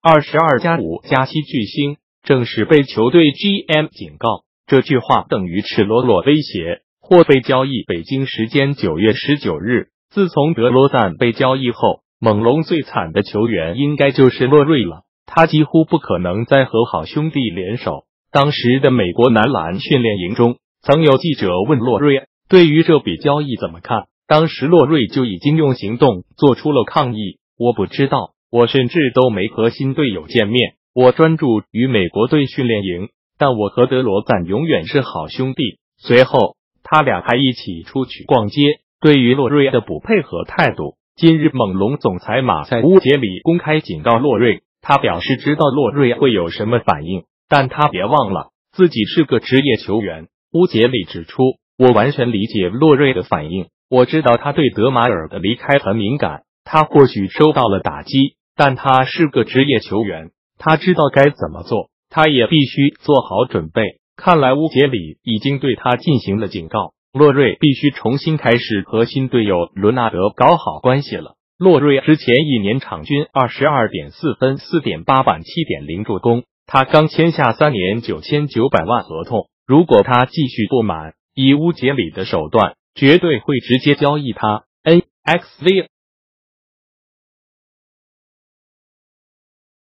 22+5+7巨星，正式被球队 GM 警告。这句话等于赤裸裸威胁或被交易。北京时间9月19日，自从德罗赞被交易后，猛龙最惨的球员应该就是洛瑞了。他几乎不可能再和好兄弟联手。当时的美国男篮训练营中，曾有记者问洛瑞对于这笔交易怎么看，当时洛瑞就已经用行动做出了抗议。我不知道，我甚至都没和新队友见面，我专注于美国队训练营，但我和德罗赞永远是好兄弟。随后他俩还一起出去逛街。对于洛瑞的不配合态度，今日猛龙总裁马塞乌杰里公开警告洛瑞，他表示知道洛瑞会有什么反应，但他别忘了自己是个职业球员。乌杰里指出，我完全理解洛瑞的反应，我知道他对德马尔的离开很敏感，他或许受到了打击，但他是个职业球员，他知道该怎么做，他也必须做好准备。看来乌杰里已经对他进行了警告，洛瑞必须重新开始和新队友伦纳德搞好关系了。洛瑞之前一年场均 22.4 分 4.8 板 7.0 助攻，他刚签下3年9900万合同，如果他继续不满，以乌杰里的手段绝对会直接交易他。NXV